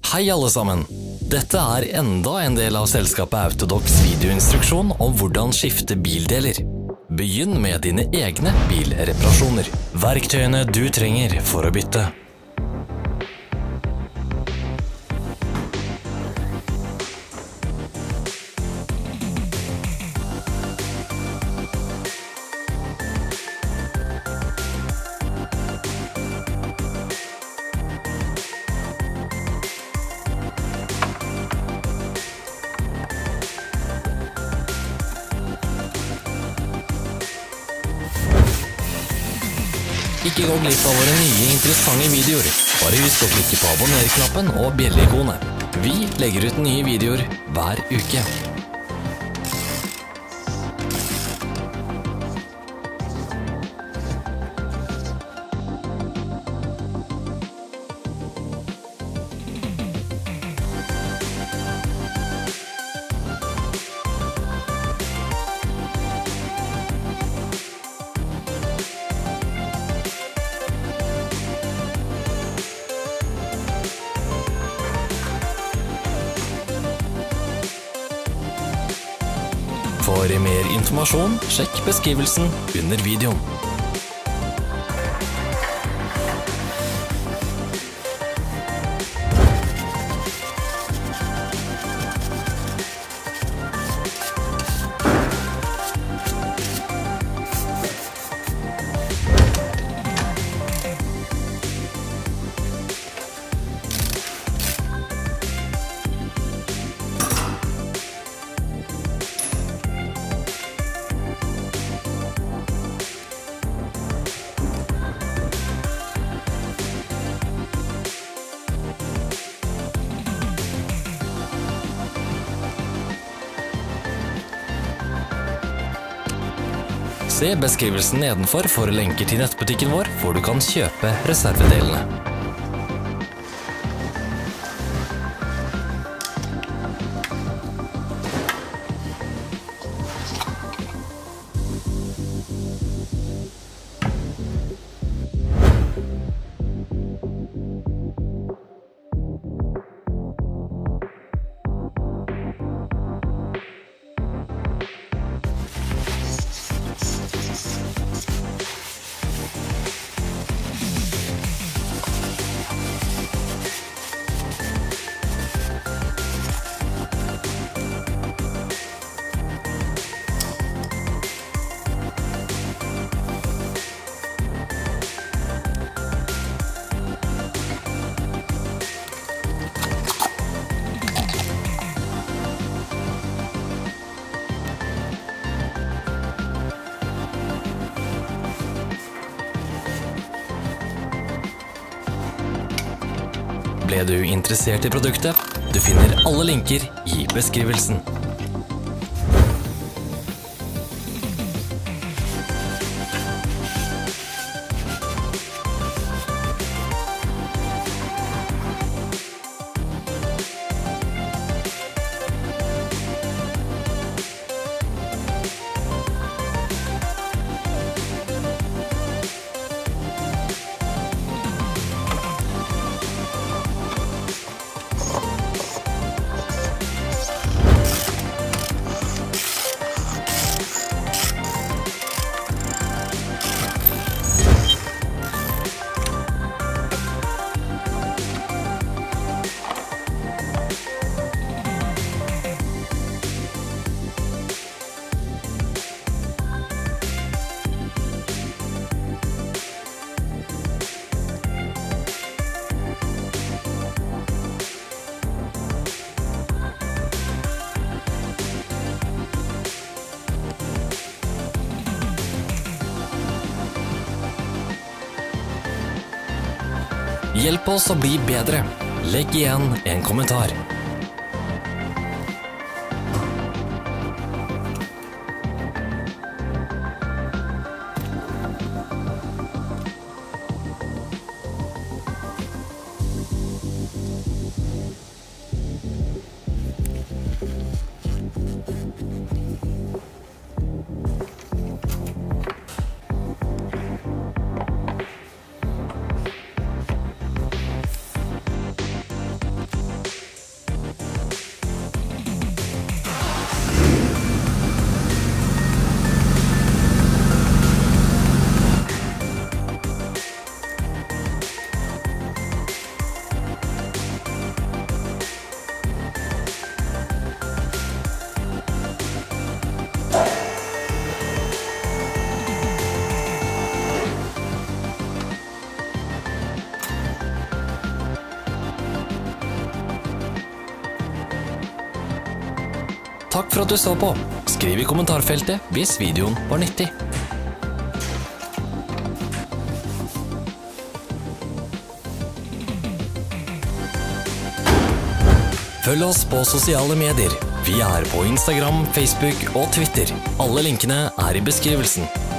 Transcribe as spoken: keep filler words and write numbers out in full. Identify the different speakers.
Speaker 1: Hei alle sammen! Dette er enda en del av selskapet Autodocs videoinstruksjon om hvordan skifte bildeler. Begynn med dine egne bilreparasjoner. Verktøyene du trenger for å bytte. Ikke gå glipp av våre nye interessante videoer. Bare husk å klikke på abonner-knappen og bjelle-ikonet. Vi legger ut nye videoer hver uke. For mer informasjon, sjekk beskrivelsen under videoen. Se beskrivelsen nedenfor for lenker til nettbutikken vår, hvor du kan kjøpe reservedelene. Ble du interessert i produktet? Du finner alle linker i beskrivelsen. Hjelp oss å bli bedre. Legg igjen en kommentar. Takk for at du så på. Skriv i kommentarfeltet hvis videoen var nyttig. Følg oss på sosiale medier. Vi er på Instagram, Facebook og Twitter. Alle linkene er i beskrivelsen.